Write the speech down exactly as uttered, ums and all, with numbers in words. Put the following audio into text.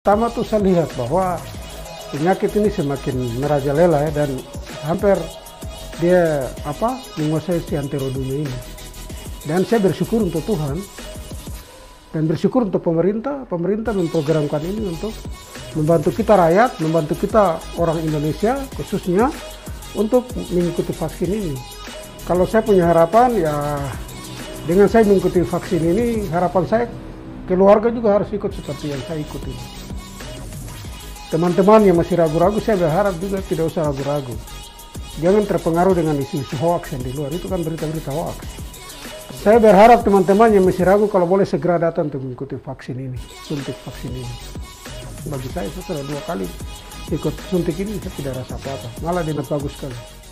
Pertama tuh saya lihat bahwa penyakit ini semakin merajalela ya, dan hampir dia apa menguasai si antero dunia ini. Dan saya bersyukur untuk Tuhan dan bersyukur untuk pemerintah. Pemerintah memprogramkan ini untuk membantu kita rakyat, membantu kita orang Indonesia khususnya untuk mengikuti vaksin ini. Kalau saya punya harapan ya dengan saya mengikuti vaksin ini, harapan saya keluarga juga harus ikut seperti yang saya ikuti. Teman-teman yang masih ragu-ragu, saya berharap juga tidak usah ragu-ragu. Jangan terpengaruh dengan isu-isu hoax yang di luar, itu kan berita-berita hoax. Saya berharap teman-teman yang masih ragu kalau boleh segera datang untuk mengikuti vaksin ini, suntik vaksin ini. Bagi saya, saya sudah dua kali ikut suntik ini, saya tidak rasa apa-apa, malah dia bagus sekali.